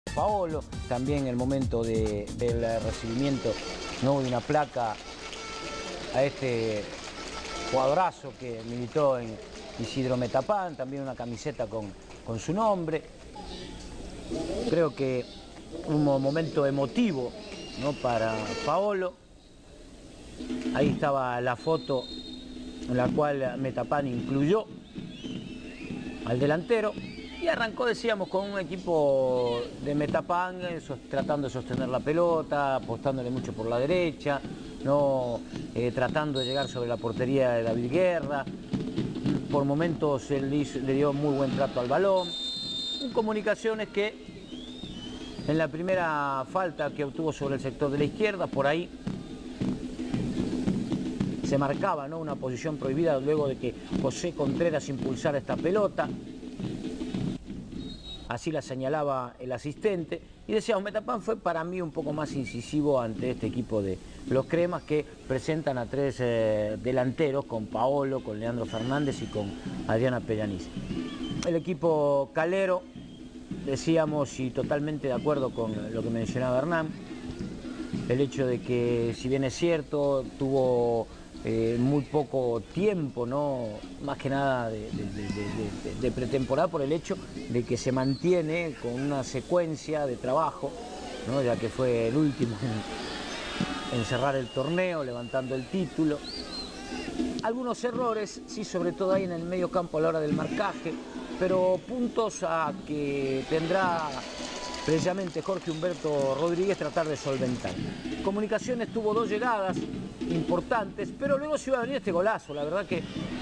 Paolo, también el momento del recibimiento, ¿no?, de una placa a este jugadorazo que militó en Isidro Metapán, también una camiseta con su nombre. Creo que un momento emotivo, ¿no?, para Paolo. Ahí estaba la foto en la cual Metapán incluyó al delantero y arrancó, decíamos, con un equipo de Metapán tratando de sostener la pelota, apostándole mucho por la derecha, ¿no?, tratando de llegar sobre la portería de David Guerra. Por momentos él le dio muy buen trato al balón. Comunicaciones que en la primera falta que obtuvo sobre el sector de la izquierda, por ahí se marcaba, ¿no?, una posición prohibida luego de que José Contreras impulsara esta pelota. Así la señalaba el asistente. Y decíamos, Metapán fue para mí un poco más incisivo ante este equipo de los cremas, que presentan a tres delanteros, con Paolo, con Leandro Fernández y con Adriana Pellanís. El equipo calero, decíamos, y totalmente de acuerdo con lo que mencionaba Hernán, el hecho de que, si bien es cierto, tuvo muy poco tiempo, ¿no?, más que nada de pretemporada, por el hecho de que se mantiene con una secuencia de trabajo, ¿no?, ya que fue el último en cerrar el torneo, levantando el título. Algunos errores, sí, sobre todo ahí en el medio campo a la hora del marcaje, pero puntos a que tendrá precisamente Jorge Humberto Rodríguez tratar de solventar. Comunicaciones tuvo dos llegadas importantes, pero luego se iba a venir este golazo. La verdad que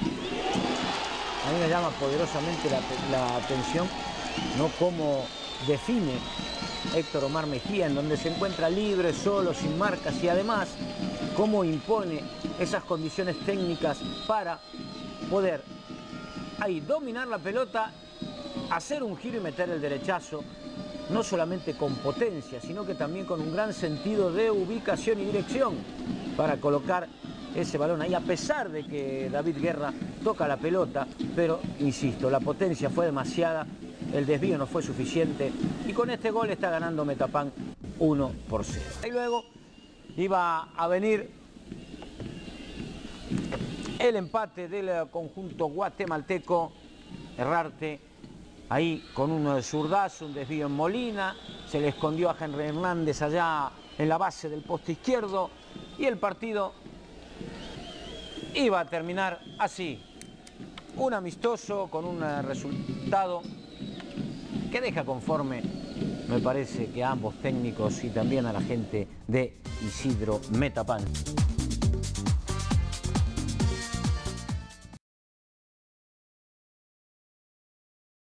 a mí me llama poderosamente la atención, ¿no?, cómo define Héctor Omar Mejía, en donde se encuentra libre, solo, sin marcas, y además cómo impone esas condiciones técnicas para poder ahí dominar la pelota, hacer un giro y meter el derechazo, no solamente con potencia, sino que también con un gran sentido de ubicación y dirección para colocar ese balón ahí, a pesar de que David Guerra toca la pelota, pero insisto, la potencia fue demasiada, el desvío no fue suficiente, y con este gol está ganando Metapán 1-0. Y luego iba a venir el empate del conjunto guatemalteco. Herrarte ahí con un zurdazo, un desvío en Molina, se le escondió a Henry Hernández allá en la base del poste izquierdo, y el partido iba a terminar así, un amistoso con un resultado que deja conforme, me parece, que a ambos técnicos y también a la gente de Isidro Metapán.